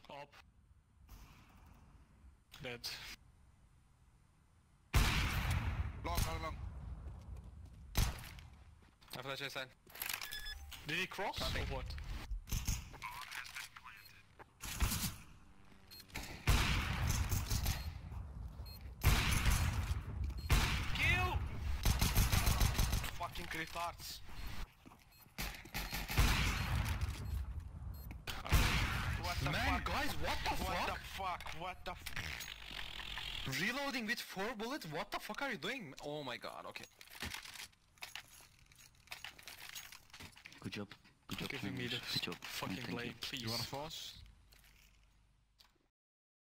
Up. Dead. Long. I flash your side. Did he cross Nothing. or what? Kill! Fucking retards. What the Man, fuck? guys, what the What the fuck? fuck? What the fuck? Reloading with 4 bullets? What the fuck are you doing? Oh my god, okay. Good job. Good job. Giving me the Good job. fucking Thank you. blame, please. You wanna force?